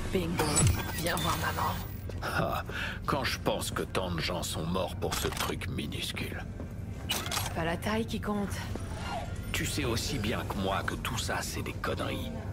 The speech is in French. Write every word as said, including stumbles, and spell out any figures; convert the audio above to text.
Bingo. Viens voir maman. Ah, quand je pense que tant de gens sont morts pour ce truc minuscule. Pas la taille qui compte. Tu sais aussi bien que moi que tout ça, c'est des conneries.